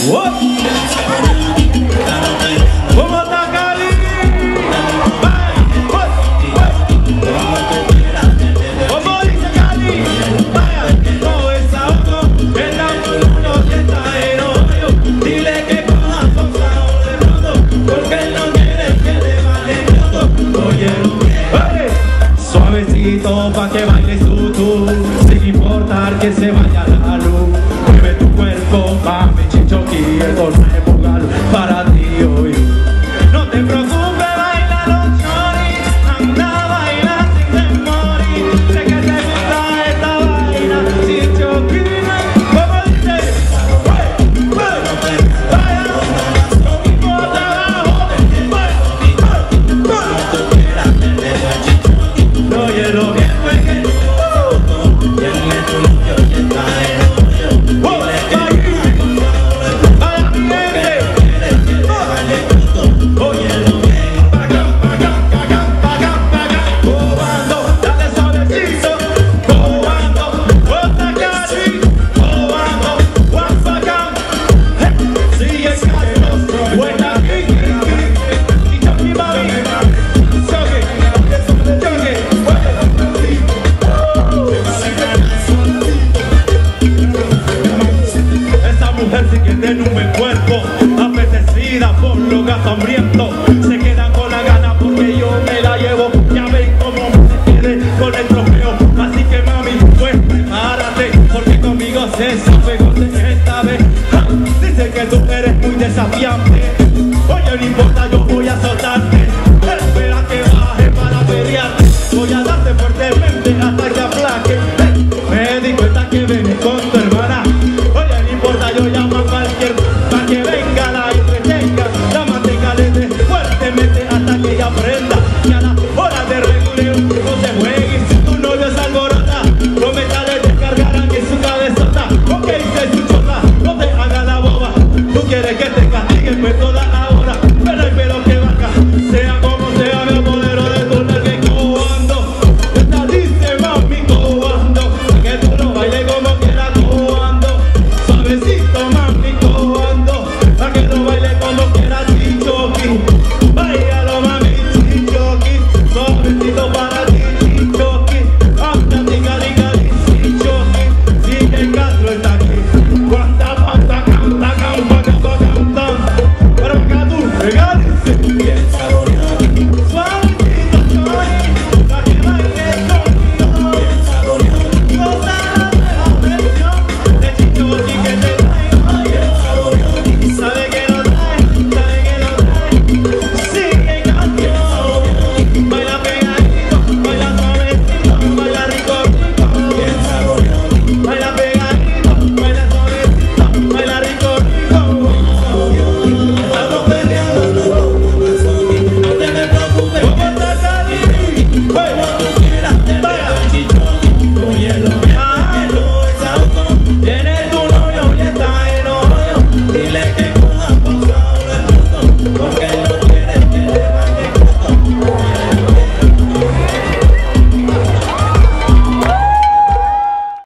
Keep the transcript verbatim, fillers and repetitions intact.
¿Cómo está Cali? ¿Cómo dice Cali? Vaya, no es auto, está por uno que está en hoyo. Dile que coja forzado de roto, porque él no quiere que le vale todo. Oye, oye, suavecito pa' que baile tú, tú, sin importar que se vaya la luz. Mueve tu cuerpo, mami, chichoqui, el nuevo.